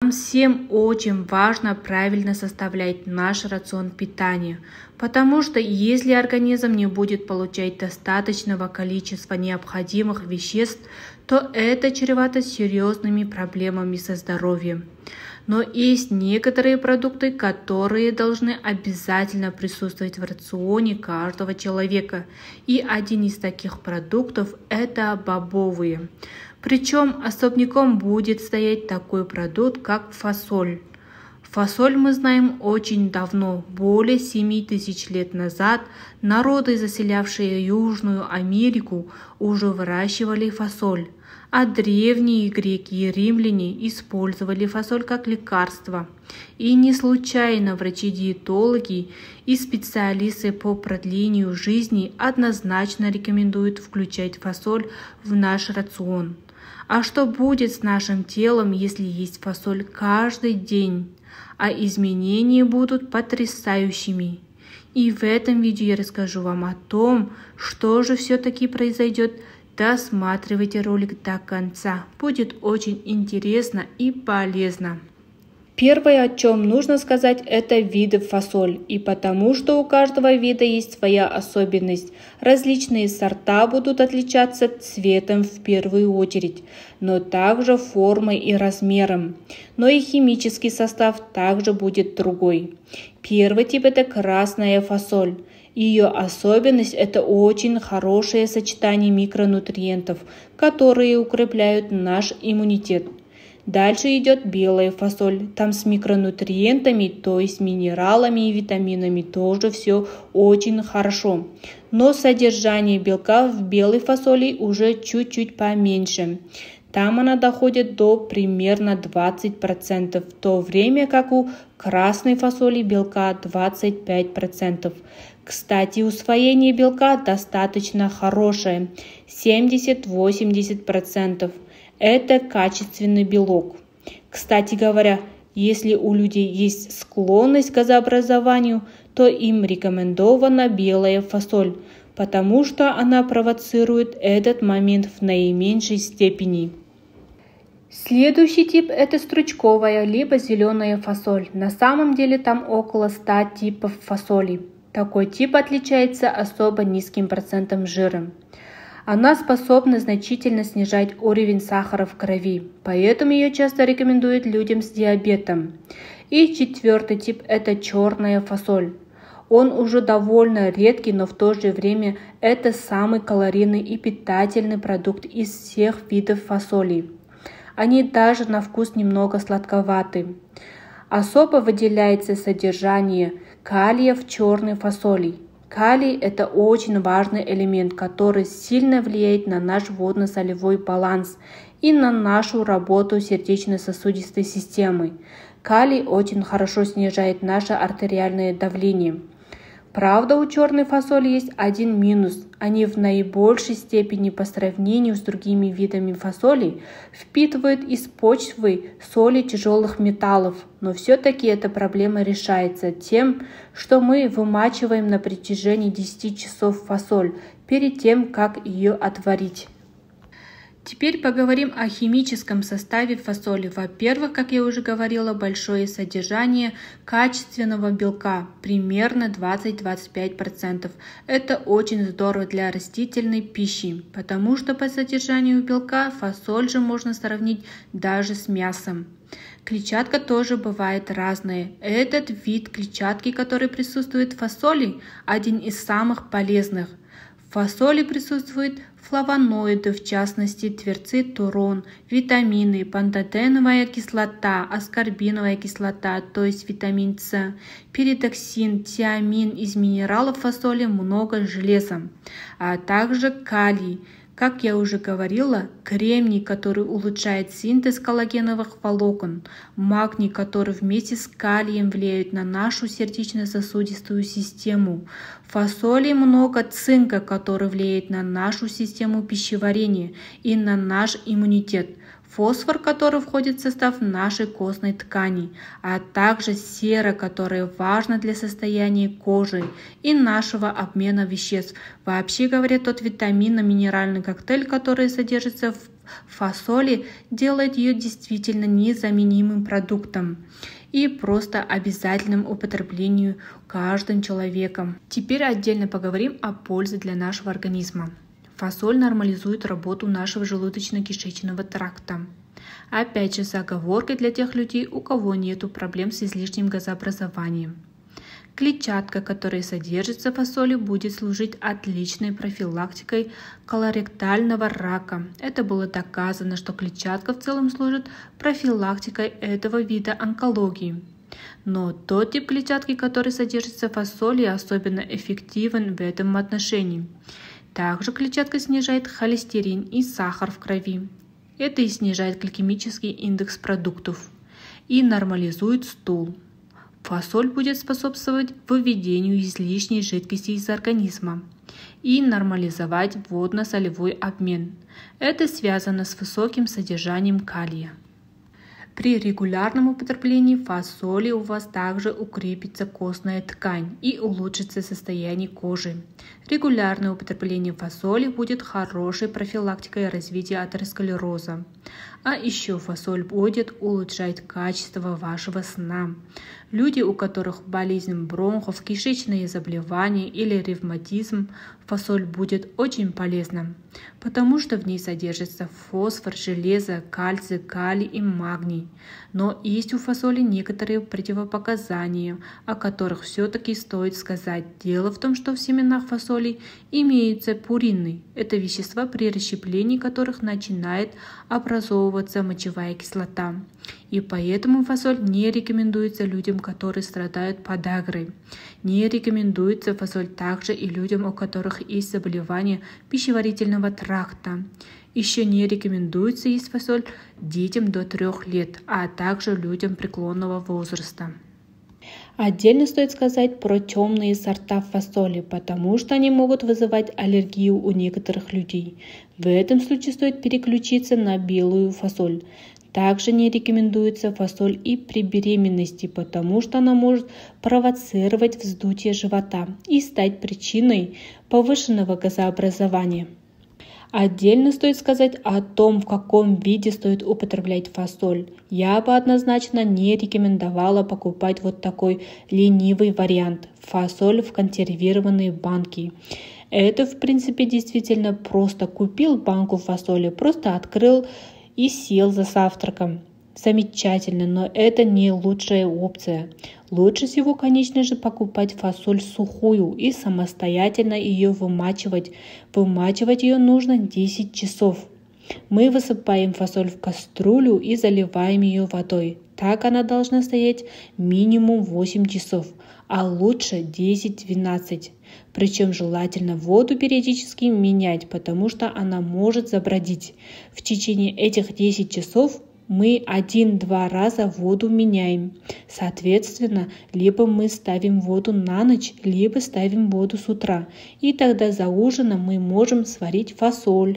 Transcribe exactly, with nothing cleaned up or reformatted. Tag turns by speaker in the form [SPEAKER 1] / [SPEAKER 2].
[SPEAKER 1] Нам всем очень важно правильно составлять наш рацион питания, потому что если организм не будет получать достаточного количества необходимых веществ, то это чревато серьезными проблемами со здоровьем. Но есть некоторые продукты, которые должны обязательно присутствовать в рационе каждого человека. И один из таких продуктов – это бобовые. Причем особняком будет стоять такой продукт, как фасоль. Фасоль мы знаем очень давно, более семи тысяч лет назад народы, заселявшие Южную Америку, уже выращивали фасоль. А древние греки и римляне использовали фасоль как лекарство. И не случайно врачи-диетологи и специалисты по продлению жизни однозначно рекомендуют включать фасоль в наш рацион. А что будет с нашим телом, если есть фасоль каждый день? А изменения будут потрясающими. И в этом видео я расскажу вам о том, что же все-таки произойдет. Досматривайте ролик до конца, будет очень интересно и полезно. Первое, о чем нужно сказать, это виды фасоль, и потому что у каждого вида есть своя особенность. Различные сорта будут отличаться цветом в первую очередь, но также формой и размером. Но и химический состав также будет другой. Первый тип – это красная фасоль. Ее особенность – это очень хорошее сочетание микронутриентов, которые укрепляют наш иммунитет. Дальше идет белая фасоль. Там с микронутриентами, то есть минералами и витаминами, тоже все очень хорошо. Но содержание белка в белой фасоли уже чуть-чуть поменьше. Там она доходит до примерно двадцати процентов, в то время как у красной фасоли белка двадцать пять процентов. Кстати, усвоение белка достаточно хорошее – семьдесят-восемьдесят процентов. Это качественный белок. Кстати говоря, если у людей есть склонность к газообразованию, то им рекомендована белая фасоль, потому что она провоцирует этот момент в наименьшей степени. Следующий тип – это стручковая либо зеленая фасоль. На самом деле там около ста типов фасоли. Такой тип отличается особо низким процентом жира. Она способна значительно снижать уровень сахара в крови, поэтому ее часто рекомендуют людям с диабетом. И четвертый тип – это черная фасоль. Он уже довольно редкий, но в то же время это самый калорийный и питательный продукт из всех видов фасолей. Они даже на вкус немного сладковаты. Особо выделяется содержание калия в черной фасоли. Калий – это очень важный элемент, который сильно влияет на наш водно-солевой баланс и на нашу работу сердечно-сосудистой системы. Калий очень хорошо снижает наше артериальное давление. Правда, у черной фасоли есть один минус. Они в наибольшей степени по сравнению с другими видами фасолей впитывают из почвы соли тяжелых металлов. Но все-таки эта проблема решается тем, что мы вымачиваем на протяжении десяти часов фасоль перед тем, как ее отварить. Теперь поговорим о химическом составе фасоли. Во-первых, как я уже говорила, большое содержание качественного белка, примерно двадцать-двадцать пять процентов. Это очень здорово для растительной пищи, потому что по содержанию белка фасоль же можно сравнить даже с мясом. Клетчатка тоже бывает разная. Этот вид клетчатки, который присутствует в фасоли, один из самых полезных. В фасоли присутствуют флавоноиды, в частности тверцит турон, витамины, пантотеновая кислота, аскорбиновая кислота, то есть витамин С, перитоксин, тиамин. Из минералов фасоли много железа, а также калий. Как я уже говорила, кремний, который улучшает синтез коллагеновых волокон, магний, который вместе с калием влияет на нашу сердечно-сосудистую систему. В фасоли много цинка, который влияет на нашу систему пищеварения и на наш иммунитет. Фосфор, который входит в состав нашей костной ткани, а также сера, которая важна для состояния кожи и нашего обмена веществ. Вообще говоря, тот витаминно-минеральный коктейль, который содержится в в фасоли делает ее действительно незаменимым продуктом и просто обязательным употреблению каждым человеком. Теперь отдельно поговорим о пользе для нашего организма. Фасоль нормализует работу нашего желудочно-кишечного тракта. Опять же, с оговоркой для тех людей, у кого нет проблем с излишним газообразованием. Клетчатка, которая содержится в фасоли, будет служить отличной профилактикой колоректального рака. Это было доказано, что клетчатка в целом служит профилактикой этого вида онкологии. Но тот тип клетчатки, который содержится в фасоли, особенно эффективен в этом отношении. Также клетчатка снижает холестерин и сахар в крови. Это и снижает гликемический индекс продуктов и нормализует стул. Фасоль будет способствовать выведению излишней жидкости из организма и нормализовать водно-солевой обмен. Это связано с высоким содержанием калия. При регулярном употреблении фасоли у вас также укрепится костная ткань и улучшится состояние кожи. Регулярное употребление фасоли будет хорошей профилактикой развития атеросклероза. А еще фасоль будет улучшать качество вашего сна. Люди, у которых болезнь бронхов, кишечные заболевания или ревматизм, фасоль будет очень полезна, потому что в ней содержится фосфор, железо, кальций, калий и магний. Но есть у фасоли некоторые противопоказания, о которых все-таки стоит сказать. Дело в том, что в семенах фасоли имеются пурины. Это вещества, при расщеплении которых начинает образовываться мочевая кислота. И поэтому фасоль не рекомендуется людям, которые страдают подагрой. Не рекомендуется фасоль также и людям, у которых есть заболевания пищеварительного тракта. Еще не рекомендуется есть фасоль детям до трех лет, а также людям преклонного возраста. Отдельно стоит сказать про темные сорта фасоли, потому что они могут вызывать аллергию у некоторых людей. В этом случае стоит переключиться на белую фасоль. Также не рекомендуется фасоль и при беременности, потому что она может провоцировать вздутие живота и стать причиной повышенного газообразования. Отдельно стоит сказать о том, в каком виде стоит употреблять фасоль. Я бы однозначно не рекомендовала покупать вот такой ленивый вариант – фасоль в консервированные банки. Это, в принципе, действительно просто купил банку фасоли, просто открыл и сел за завтраком. Замечательно, но это не лучшая опция. Лучше всего, конечно же, покупать фасоль сухую и самостоятельно ее вымачивать. Вымачивать ее нужно десять часов. Мы высыпаем фасоль в кастрюлю и заливаем ее водой. Так она должна стоять минимум восемь часов, а лучше десять-двенадцать. Причем желательно воду периодически менять, потому что она может забродить. В течение этих десяти часов мы один-два раза воду меняем. Соответственно, либо мы ставим воду на ночь, либо ставим воду с утра. И тогда за ужином мы можем сварить фасоль.